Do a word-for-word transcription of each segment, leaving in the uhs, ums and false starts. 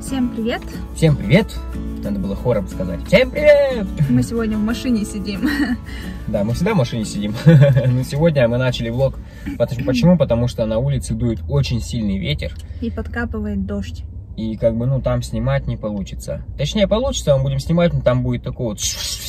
Всем привет! Всем привет! Надо было хором сказать. Всем привет! Мы сегодня в машине сидим. Да, мы всегда в машине сидим. Но сегодня мы начали влог. Почему? Потому что на улице дует очень сильный ветер. И подкапывает дождь. И как бы, ну, там снимать не получится. Точнее, получится, мы будем снимать, но там будет такой вот...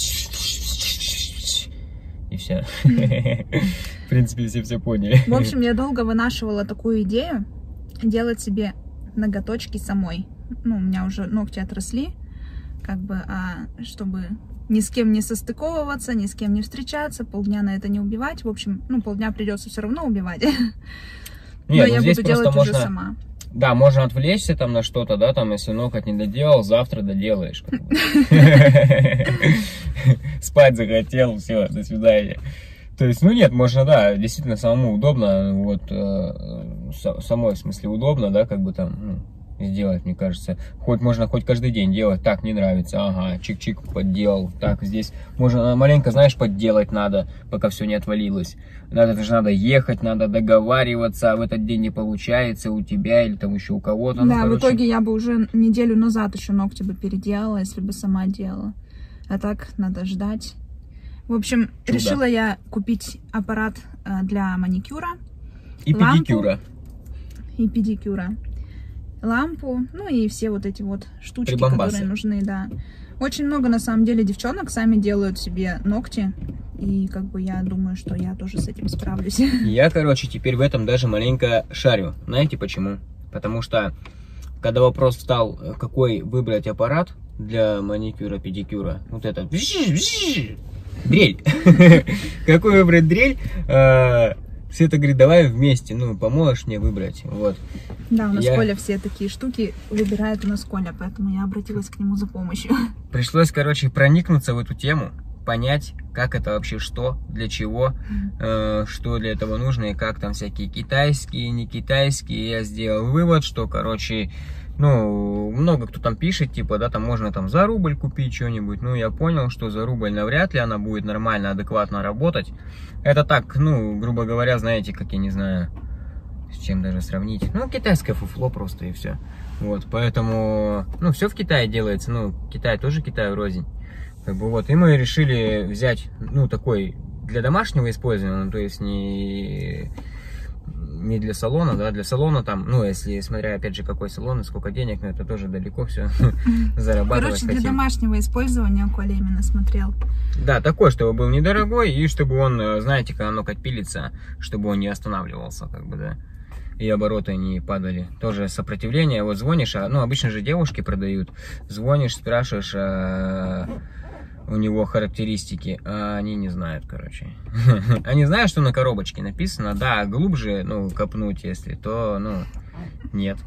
И все. В принципе, все все поняли. В общем, я долго вынашивала такую идею делать себе ноготочки самой. Ну, у меня уже ногти отросли, как бы, а чтобы ни с кем не состыковываться, ни с кем не встречаться, полдня на это не убивать. В общем, ну, полдня придется все равно убивать. Нет, но ну, я здесь буду делать можно... уже сама. Да, можно отвлечься там на что-то, да, там, если ноготь не доделал, завтра доделаешь. Спать захотел, все, до свидания. То есть, ну нет, можно, да, действительно самому удобно, вот, самой, в смысле, удобно, да, как бы там, сделать, мне кажется. Хоть можно хоть каждый день делать, так, не нравится, ага, чик-чик, подделал, так, здесь можно маленько, знаешь, подделать надо, пока все не отвалилось. Надо, это же надо ехать, надо договариваться, а в этот день не получается у тебя или там еще у кого-то. Да, ну, короче... в итоге я бы уже неделю назад еще ногти бы переделала, если бы сама делала. А так надо ждать. В общем, Чудо. Решила я купить аппарат для маникюра. И лампу, педикюра. И педикюра. Лампу, ну и все вот эти вот штучки, Прибамбасы. которые нужны, да. Очень много, на самом деле, девчонок сами делают себе ногти. И как бы я думаю, что я тоже с этим справлюсь. Я, короче, теперь в этом даже маленько шарю. Знаете почему? Потому что, когда вопрос встал, какой выбрать аппарат для маникюра, педикюра, вот это, дрель. Какой выбрать дрель? Света говорит, давай вместе, ну, поможешь мне выбрать, вот. Да, у нас я... Коля все такие штуки выбирает у нас Коля, поэтому я обратилась к нему за помощью. Пришлось, короче, проникнуться в эту тему, понять, как это вообще, что, для чего, э, что для этого нужно, и как там всякие китайские, не китайские. Я сделал вывод, что, короче, ну, много кто там пишет, типа, да, там можно там за рубль купить что-нибудь. Ну, я понял, что за рубль навряд ли она будет нормально, адекватно работать. Это так, ну, грубо говоря, знаете, как, я не знаю, с чем даже сравнить. Ну, китайское фуфло просто и все. Вот, поэтому, ну, все в Китае делается, ну, Китай тоже Китаю рознь. Как бы вот, и мы решили взять, ну, такой для домашнего использования, ну, то есть не... не для салона, да, для салона там, ну, если, смотря, опять же, какой салон и сколько денег, но это тоже далеко все зарабатывать. Короче, для домашнего использования Коля именно смотрел. Да, такой, чтобы был недорогой, и чтобы он, знаете, когда ноготь пилится, чтобы он не останавливался, как бы, да, и обороты не падали. Тоже сопротивление, вот звонишь, а, ну, обычно же девушки продают, звонишь, спрашиваешь, а... у него характеристики, а они не знают, короче. Они знают, что на коробочке написано, да, глубже, ну, копнуть, если, то, ну, нет.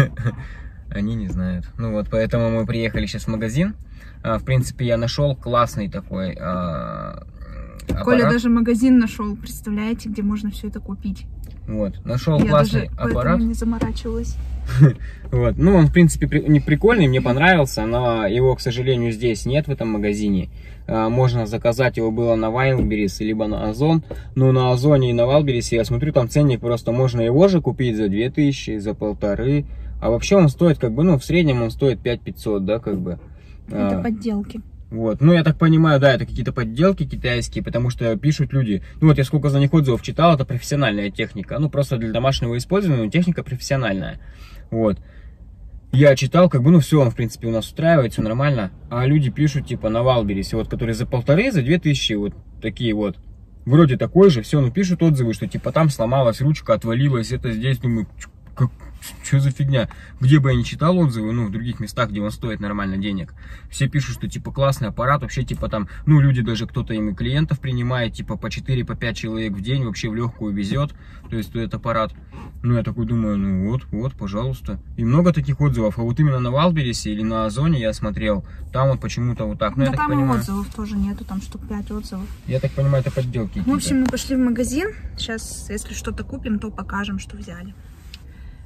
Они не знают. Ну вот, поэтому мы приехали сейчас в магазин. В принципе, я нашел классный такой а, аппарат. Коля даже магазин нашел, представляете, где можно все это купить. Вот, нашел я классный даже аппарат. не заморачивалась. Вот, ну, он, в принципе, не прикольный, мне понравился, но его, к сожалению, здесь нет в этом магазине. Можно заказать его было на Wildberries, либо на Озон. Но на Озоне и на Wildberries, я смотрю, там ценник просто, можно его же купить за две тысячи, за полторы. А вообще он стоит, как бы, ну, в среднем он стоит пять пятьсот, да, как бы. Это а, подделки. Вот, ну, я так понимаю, да, это какие-то подделки китайские, потому что пишут люди, ну, вот я сколько за них отзывов читал, это профессиональная техника, ну, просто для домашнего использования, но техника профессиональная, вот. Я читал, как бы, ну, все, он, в принципе, у нас устраивает, все нормально, а люди пишут, типа, на Wildberries, вот, которые за полторы, за две тысячи, вот, такие вот, вроде такой же, все, ну, пишут отзывы, что, типа, там сломалась ручка, отвалилась, это здесь, думаю, как... что за фигня? Где бы я не читал отзывы, ну, в других местах, где он стоит нормально денег, все пишут, что, типа, классный аппарат, вообще, типа, там, ну, люди даже, кто-то им и клиентов принимает, типа, по четыре, по пять человек в день, вообще в легкую везет, то есть, этот аппарат. Ну, я такой думаю, ну, вот, вот, пожалуйста. И много таких отзывов, а вот именно на Wildberries или на Озоне я смотрел, там вот почему-то вот так, ну, да, я там так понимаю, отзывов тоже нету, там штук пять отзывов. Я так понимаю, это подделки. В общем, мы пошли в магазин, сейчас, если что-то купим, то покажем, что взяли.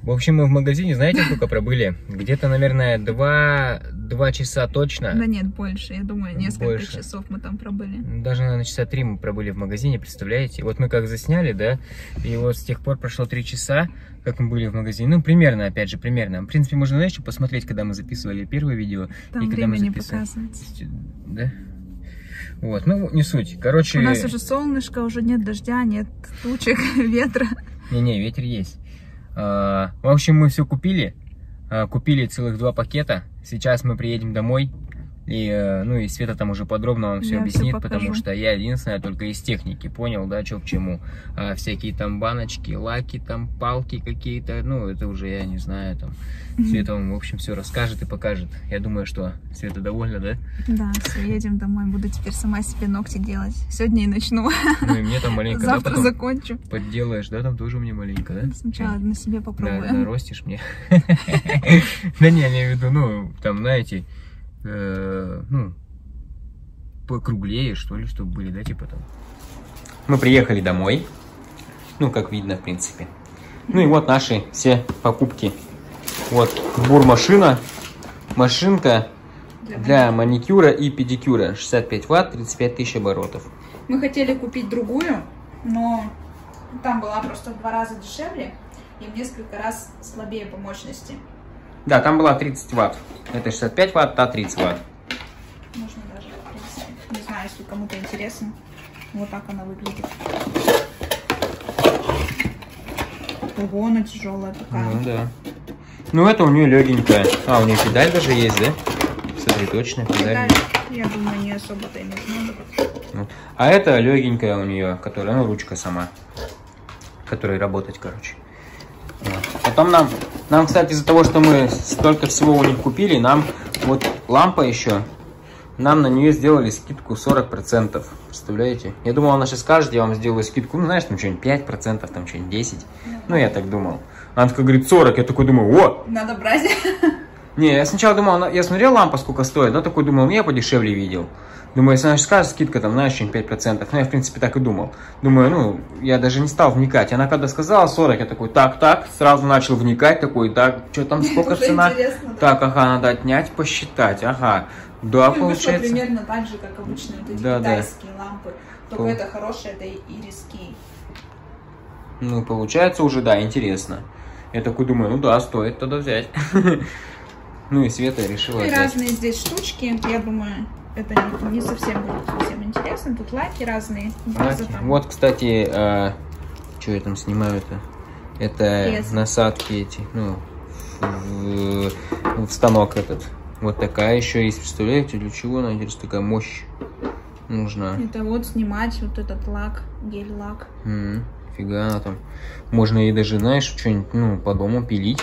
В общем, мы в магазине, знаете, сколько пробыли? Где-то, наверное, два, два часа точно. Да нет, больше. Я думаю, несколько больше. часов мы там пробыли. Даже, наверное, часа три мы пробыли в магазине, представляете? Вот мы как засняли, да, и вот с тех пор прошло три часа, как мы были в магазине. Ну, примерно, опять же, примерно. В принципе, можно, знаешь, что посмотреть, когда мы записывали первое видео. Там и когда мы время не записывали. показывается. Да? Вот, ну, не суть. Короче... У нас уже солнышко, уже нет дождя, нет тучек, ветра. Не-не, ветер есть. А, в общем, мы все купили. А, купили целых два пакета. Сейчас мы приедем домой. И, ну, и Света там уже подробно вам все Я объяснит, всё потому что я единственная только из техники понял, да, что к чему. А, всякие там баночки, лаки, там палки какие-то, ну, это уже я не знаю, там. Света вам, в общем, все расскажет и покажет. Я думаю, что Света довольна, да? Да, все, едем домой, буду теперь сама себе ногти делать. Сегодня и начну. Ну, и мне там маленько, завтра да, потом закончу. подделаешь, да, там тоже мне маленько, да? Сначала на себе попробую. Да, наростишь мне. Да не, я имею в виду, ну, там, знаете, ну, покруглее, что ли, чтобы были, да, типа там. Мы приехали домой, ну, как видно, в принципе. Ну и вот наши все покупки. Вот бурмашина, машинка для маникюра и педикюра. шестьдесят пять ватт, тридцать пять тысяч оборотов. Мы хотели купить другую, но там была просто в два раза дешевле и в несколько раз слабее по мощности. Да, там была тридцать ватт. Это шестьдесят пять ватт, та тридцать ватт. Можно даже, в принципе, не знаю, если кому-то интересно. Вот так она выглядит. Ого, она тяжелая такая. Ну да. Ну это у нее легенькая. А, у нее педаль даже есть, да? Смотри, точно педаль. Педаль, я думаю, не особо-то и нужна. Вот. А это легенькая у нее, которая, ну, ручка сама. Которой работать, короче. Вот. Потом нам, нам, кстати, из-за того, что мы столько всего у них купили, нам вот лампа еще, нам на нее сделали скидку сорок процентов. Представляете? Я думал, она сейчас скажет, я вам сделаю скидку, ну, знаешь, там что-нибудь пять процентов, там что-нибудь десять процентов. Ну, я так думал. Она такая говорит сорок, я такой думаю, о! Надо брать. Не, я сначала думал, я смотрел лампа, сколько стоит, да, такой думал, ну, я подешевле видел. Думаю, если она скажет, скидка там, знаешь, что-нибудь пять процентов. Ну, я, в принципе, так и думал. Думаю, ну, я даже не стал вникать. Она когда сказала сорок, я такой, так, так, сразу начал вникать, такой, так, что там, сколько цена? Так, ага, надо отнять, посчитать, ага. Да, ну, получается. Вышло примерно так же, как обычные вот эти да, китайские да. лампы. Только Пол... это хорошие, это ириски. Ну, получается уже, да, интересно. Я такой думаю, ну да, стоит тогда взять. Ну и Света решила и взять. Разные здесь штучки, я думаю, это не, не совсем будет всем интересно. Тут лаки разные. База, там. Вот, кстати, а, что я там снимаю-то? Это Без. насадки эти, ну, в, в, в станок этот. Вот такая еще есть, представляете, для чего она, интересно, такая мощь нужна. Это вот снимать вот этот лак, гель-лак. М-м, фига она там. Можно ей даже, знаешь, что-нибудь, ну, по дому пилить.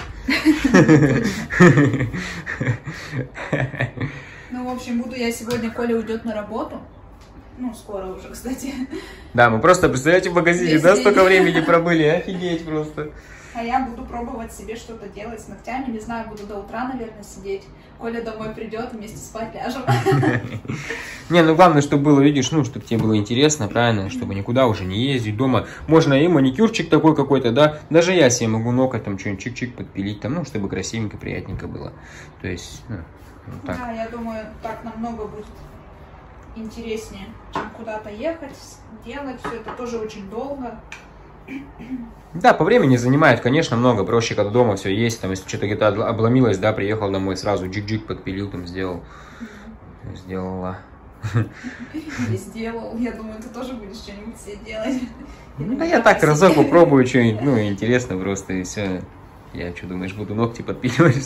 Ну, в общем, буду я сегодня, Коля уйдет на работу. Ну, скоро уже, кстати. Да, мы просто, представляете, в магазине, да, столько времени пробыли, офигеть просто. А я буду пробовать себе что-то делать с ногтями. Не знаю, буду до утра, наверное, сидеть. Коля домой придет, вместе спать ляжем. Не, ну главное, чтобы было, видишь, ну, чтобы тебе было интересно, правильно, чтобы никуда уже не ездить дома. Можно и маникюрчик такой какой-то, да. Даже я себе могу ноготь там что-нибудь чик-чик подпилить, там, ну, чтобы красивенько, приятненько было. То есть, ну, вот так. Да, я думаю, так намного будет интереснее, чем куда-то ехать, делать. Все это тоже очень долго. Да, по времени занимает, конечно, много. Проще, когда дома все есть, там, если что-то где-то обломилось, да, приехал домой, сразу джик-джик подпилил, там, сделал. Mm-hmm. Сделала. Или сделал. Я думаю, ты тоже будешь что-нибудь себе делать. Ну, да я так разок попробую что-нибудь, ну, интересно просто, и все. Я что, думаешь, буду ногти подпиливать?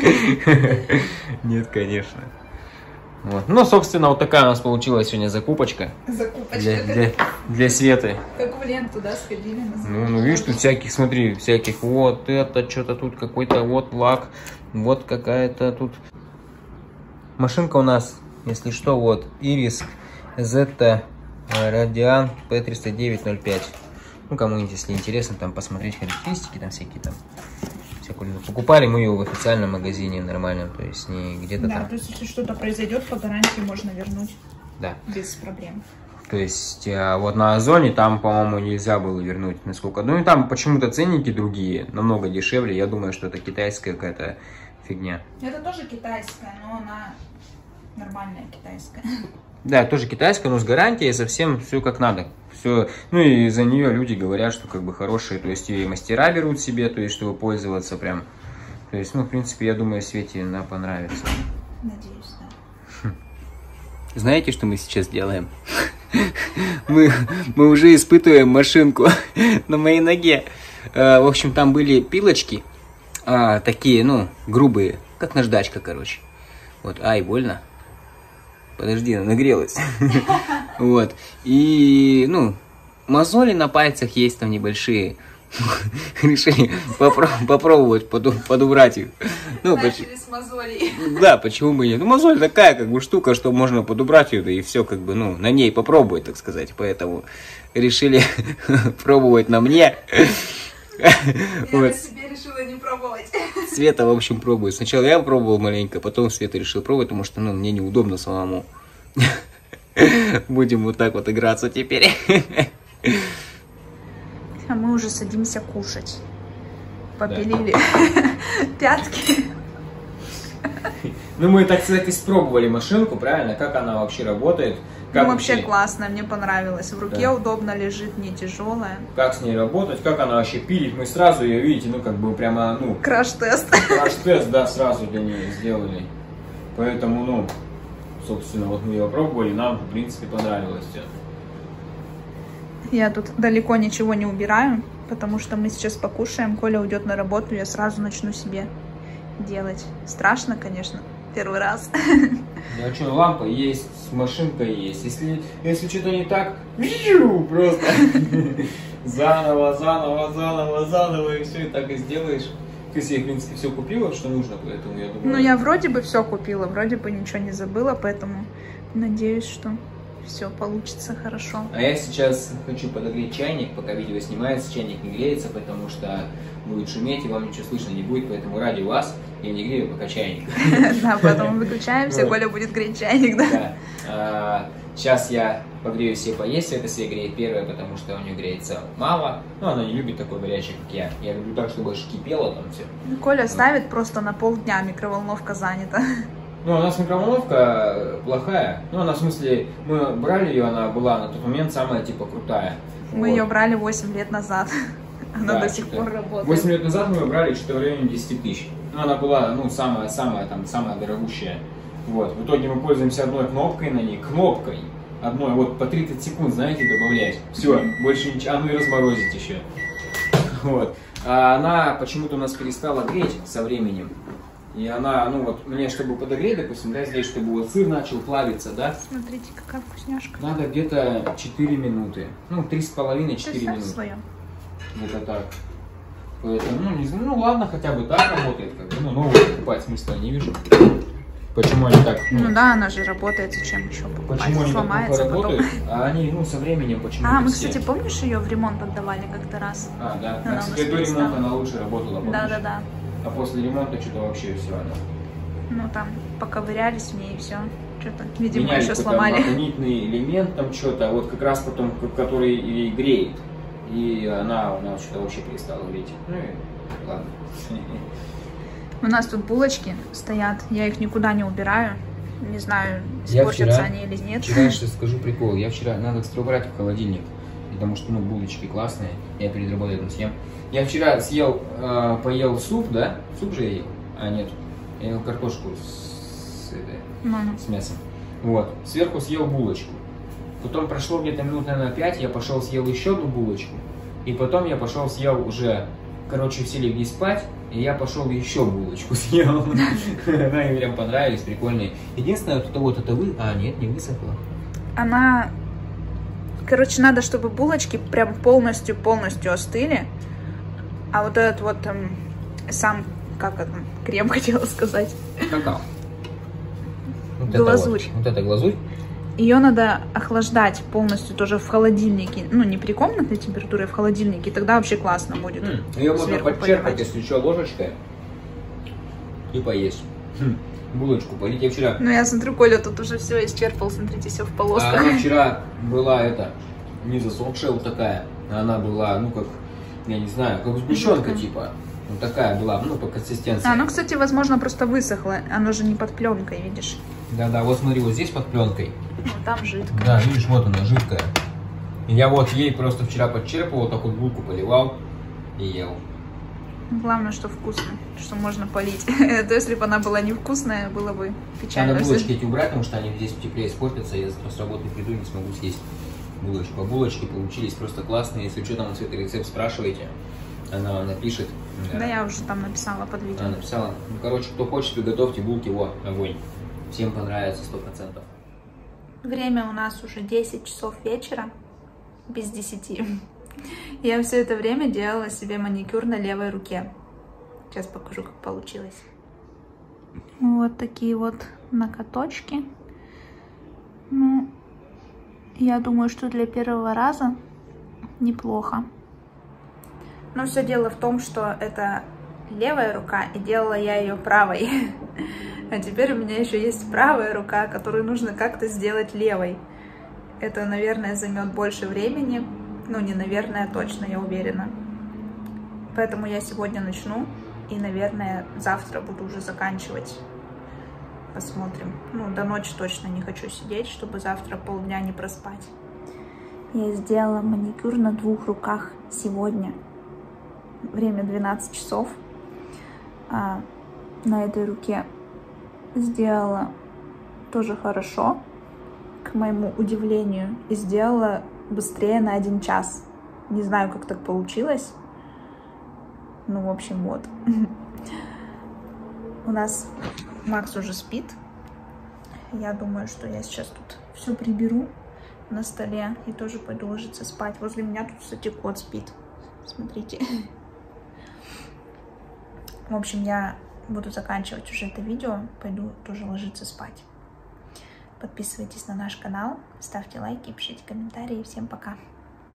Нет, конечно. Вот. Ну, собственно, вот такая у нас получилась сегодня закупочка. Закупочка. Для, для, для Светы. Как в ленту, да, сходили. Ну, ну, видишь, тут всяких, смотри, всяких, вот это, что-то тут какой-то, вот лак, вот какая-то тут. Машинка у нас, если что, вот, Iris Zeta Radian P триста девять ноль пять. Ну, кому-нибудь, если интересно, там посмотреть характеристики, там всякие там. Покупали мы ее в официальном магазине нормальном, то есть не где-то да, там. то есть если что-то произойдет, по гарантии можно вернуть. Да. Без проблем. То есть, вот на Озоне там, по-моему, нельзя было вернуть, насколько. Ну и там почему-то ценники другие, намного дешевле. Я думаю, что это китайская какая-то фигня. Это тоже китайская, но она нормальная китайская. Да, тоже китайская, но с гарантией совсем все как надо. Все, ну и за нее люди говорят, что как бы хорошие, то есть и мастера берут себе, то есть чтобы пользоваться прям. То есть, ну, в принципе, я думаю, Свете она понравится. Надеюсь, да. Знаете, что мы сейчас делаем? Мы, мы уже испытываем машинку на моей ноге. В общем, там были пилочки, такие, ну, грубые, как наждачка, короче. Вот, ай, больно. Подожди, она нагрелась. Вот. И, ну, мозоли на пальцах есть там небольшие. Решили попро попробовать поду подубрать их. Ну, начали с мозолей. Да, почему бы нет? Ну, мозоль такая, как бы, штука, что можно подубрать ее, да и все, как бы, ну, на ней попробовать, так сказать. Поэтому решили пробовать на мне. Я на себе решила не пробовать. Света, в общем, пробует. Сначала я пробовал маленько, потом Света решила пробовать, потому что, ну, мне неудобно самому. Будем вот так вот играться теперь. А мы уже садимся кушать. Попилили да. Пятки. Ну, мы, так сказать, испробовали машинку, правильно? Как она вообще работает. Как ну, вообще классно, мне понравилось. В руке да. Удобно лежит, не тяжелая. Как с ней работать, как она вообще пилит. Мы сразу ее, видите, ну, как бы прямо, ну... Краш-тест. Краш-тест, да, сразу для нее сделали. Поэтому, ну, собственно, вот мы ее пробовали, нам, в принципе, понравилось все. Я тут далеко ничего не убираю, потому что мы сейчас покушаем. Коля уйдет на работу, я сразу начну себе делать. Страшно, конечно, первый раз. Да что, лампа есть, машинка есть. Если, если что-то не так, просто заново, заново, заново, заново, и все, и так и сделаешь. Ты себе, в принципе, все купила, что нужно, поэтому я думаю... Ну, я вроде бы все купила, вроде бы ничего не забыла, поэтому надеюсь, что... все получится хорошо. А я сейчас хочу подогреть чайник, пока видео снимается, чайник не греется, потому что будет шуметь и вам ничего слышно не будет, поэтому ради вас я не грею пока чайник. Да, потом выключаемся, Коля будет греть чайник, да. Сейчас я погрею себе поесть, это себе греет первое, потому что у нее греется мало, но она не любит такой горячий, как я. Я люблю так, чтобы больше кипело там все. Коля ставит просто на полдня, микроволновка занята. Ну, у нас микроволновка плохая. Ну, она, в смысле, мы брали ее, она была на тот момент самая, типа, крутая. Мы вот. ее брали восемь лет назад. Она да, до сих пор работает. восемь лет назад мы ее брали что-то в районе десяти тысяч. Ну, она была, ну, самая-самая, там, самая дорогущая. Вот. В итоге мы пользуемся одной кнопкой на ней. Кнопкой. Одной. Вот по тридцать секунд, знаете, добавлять. Все, больше ничего. А ну и разморозить еще. Вот. А она почему-то у нас перестала греть со временем. И она, ну вот, мне, чтобы подогреть, допустим, да, здесь, чтобы вот сыр начал плавиться, да? Смотрите, какая вкусняшка. Надо где-то четыре минуты. Ну, три с половиной, четыре минуты. Свое. Где-то так. Поэтому, ну, не знаю, ну ладно, хотя бы так работает, как бы, ну, новую покупать смысла не вижу. Почему они так... Ну, ну да, она же работает, зачем еще покупать? Почему они сломается так плохо работают, а они, ну, со временем почему-то А, мы, все... кстати, помнишь, ее в ремонт отдавали как-то раз? А, да, она а, кстати, до ремонта она лучше работала, помнишь? Да, да, да. А после ремонта что-то вообще все она... Ну, там, поковырялись в ней и все. Что-то, видимо, меняли еще сломали. Магнитный элемент там что-то, вот как раз потом, который и греет. И она у нас что-то вообще перестала греть. Ну и ладно. У нас тут булочки стоят, я их никуда не убираю. Не знаю, испортятся они или нет. Вчера, сейчас скажу прикол, я вчера, надо быстро убрать в холодильник, потому что, ну, булочки классные, я перед работой там съем. Я вчера съел, э, поел суп, да? Суп же я ел? А, нет. Я ел картошку с, с мясом. Вот. Сверху съел булочку. Потом прошло где-то минут, наверное, пять, я пошел съел еще одну булочку. И потом я пошел съел уже, короче, все легли спать, и я пошел еще булочку съел. Она мне прям понравились, прикольные. Единственное, вот это вот, это вы... А, нет, не высохла. Она... Короче, надо, чтобы булочки прям полностью-полностью остыли. А вот этот вот там, сам, как это, крем хотела сказать. Какао. Вот глазурь. Это вот, вот это глазурь. Ее надо охлаждать полностью тоже в холодильнике. Ну, не при комнатной температуре, а в холодильнике. Тогда вообще классно будет. Mm. Ее можно подчерпать, если что, ложечкой и поесть. булочку полить. Я вчера... Ну, я смотрю, Коля тут уже все исчерпал, смотрите, все в полосках. А она вчера была, это, не засохшая вот такая. Она была, ну, как, я не знаю, как сгущенка, типа. Вот такая была, ну, по консистенции. А, ну, кстати, возможно, просто высохло. Оно же не под пленкой, видишь? Да-да, вот смотри, вот здесь под пленкой. Ну, там жидкая. Да, видишь, вот она, жидкая. И я вот ей просто вчера подчерпывал, вот так вот булку поливал и ел. Главное, что вкусно, что можно полить. То если бы она была невкусная, было бы печально. Надо булочки эти убрать, потому что они здесь в тепле испортятся. Я завтра с работы приду и не смогу съесть булочку. А булочки получились просто классные. Если что, там Света рецепт спрашиваете, она вам напишет. Да, да, я уже там написала под видео. Она написала. Ну, короче, кто хочет, приготовьте булки, вот, огонь. Всем понравится, сто процентов. Время у нас уже десять часов вечера, без десяти. Я все это время делала себе маникюр на левой руке. Сейчас покажу, как получилось. Вот такие вот ноготочки. Ну, я думаю, что для первого раза неплохо. Но все дело в том, что это левая рука, и делала я ее правой. А теперь у меня еще есть правая рука, которую нужно как-то сделать левой. Это, наверное, займет больше времени. Ну, не наверное, а точно, я уверена. Поэтому я сегодня начну. И, наверное, завтра буду уже заканчивать. Посмотрим. Ну, до ночи точно не хочу сидеть, чтобы завтра полдня не проспать. Я сделала маникюр на двух руках сегодня. Время двенадцать часов. А на этой руке сделала тоже хорошо, к моему удивлению. И сделала быстрее на один час. Не знаю, как так получилось. Ну, в общем, вот. У нас Макс уже спит. Я думаю, что я сейчас тут все приберу на столе и тоже пойду ложиться спать. Возле меня тут, кстати, кот спит. Смотрите. В общем, я буду заканчивать уже это видео. Пойду тоже ложиться спать. Подписывайтесь на наш канал, ставьте лайки, пишите комментарии. Всем пока!